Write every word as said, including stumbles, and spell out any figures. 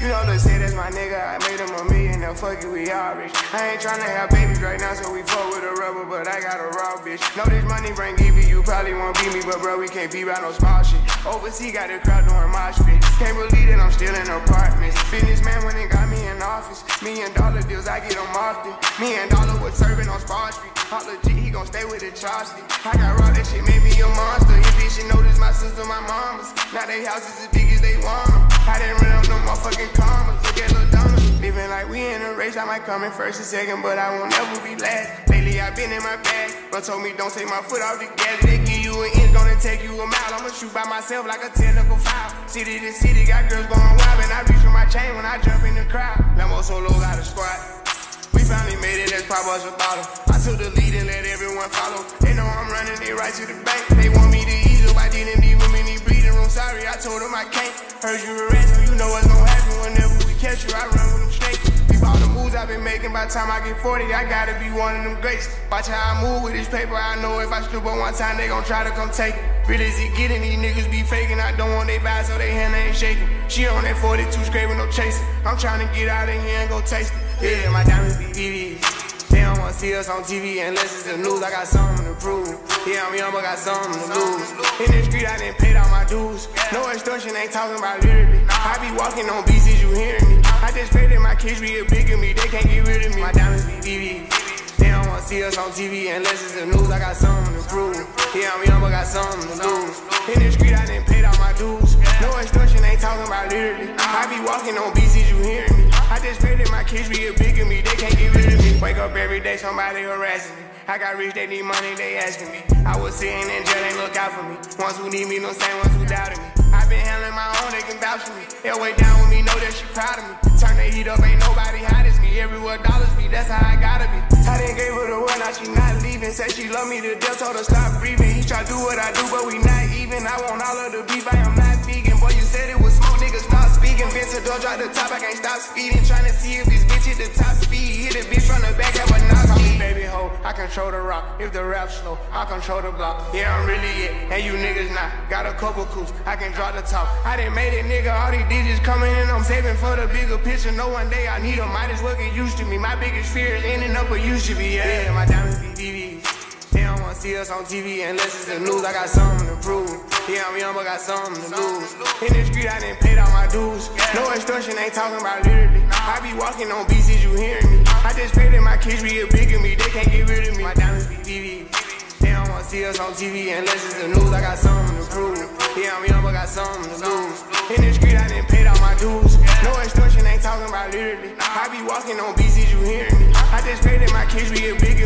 You know the say that's my nigga, I made him a million, now fuck it, we all rich. I ain't tryna have babies right now, so we fuck with a rubber, but I got a raw bitch. Know this money bring Evie, you probably won't beat me, but bro, we can't be about no small shit. Overseas got the crowd doing mosh pit. Can't believe that I'm still in apartments. Businessman when they got me in office. Million dollar deals, I get them often. Me and Dollar was serving on Spar Street. Holla G, he gon' stay with the Charlie. I got raw, that shit made me a monster. Your bitch, you know this my sister, my mama's. Now they houses as big as they want them. I didn't run up no motherfucking commas. Look at Lil Donna. Living like we in a race, I might come in first and second, but I won't ever be last. Lately I been in my bag, but told me don't take my foot off the gas. They give you an inch, gonna take you a mile. I'ma shoot by myself like a technical foul. City to city, got girls going wild, and I reach for my chain when I jump in the crowd. Lambo Solo got a squad. We finally made it, let's pop us a bottle. I took the lead and let everyone follow. They know I'm running, they right to the bank. They want me to ease up, I didn't leave them in the breathing room. Sorry, I told them I can't. Heard you a rat, so you know what's gonna happen whenever we catch you. I run with them snakes. Peep all the moves I've been making, by the time I get forty, I gotta be one of them greats. Watch how I move with this paper, I know if I slip up one time, they gon' try to come take it. Real as it getting, these niggas be faking. I don't want they vibes, so they hand ain't shaking. She on that forty-two scraping, no chasing. I'm trying to get out of here and go taste it. Yeah, my diamonds be V Vs. They don't wanna see us on T V unless it's the news. I got something to prove. Yeah, I'm young, but got something to lose. In the street, I didn't pay all my dues. No extortion, ain't talking about literally. I be walking on B Cs, you hearing me. I just pray that my kids be a big of me. They can't get rid of me. My diamonds be V Vs. They don't wanna see us on T V unless it's the news. I got something to prove. Yeah, I'm young, but got something to lose. In the street, I didn't pay all my dues. No extortion, ain't talking about literally. I be walking on B Cs, you hearing me. I just pray that my kids be a big of me. They can't get rid of me. Wake up every day, somebody harassing me. I got rich, they need money, they asking me. I was sitting in jail, they look out for me. Ones who need me, no same ones who doubted me. I been handling my own, they can vouch for me. They'll way down with me, know that she proud of me. Turn the heat up, ain't nobody hot as me. Everywhere dollars be, that's how I gotta be. I didn't gave her the word, now she not leaving. Said she love me to death, told her stop breathing. He try to do what I do, but we not even. I want all of the beef, I am not vegan. Boy, you said it was smoke, niggas stop speaking. Vince door drop the top, I can't stop speeding. Trying to see if this bitch hit the top speed. Hit a bitch from the back, have a knock on me. Baby ho, I control the rock. If the rap slow, I control the block. Yeah, I'm really it, and you niggas not. Got a couple coups, I can draw the top. I done made it, nigga, all these digits coming in. I'm saving for the bigger picture. No one day I need them, might as well get used to me. My biggest fear is ending up where you should be. Yeah, yeah, my diamonds be V Vs. They don't wanna see us on T V unless it's the news. I got something to prove. Yeah, I'm young, but got something to lose. In the street, I didn't pay all my dues. No extortion, ain't talking about literally. I be walking on B Cs, you hearing me. I just pray that my kids be a big of me. They can't get rid of me. My diamonds be V Vs. They don't wanna see us on T V unless it's the news. I got something to prove. Yeah, I'm young, but got something to lose. In the street, I didn't pay all my dues. No extortion, ain't talking about literally. I be walking on B Cs, you hearing me. I just pray that my kids be a big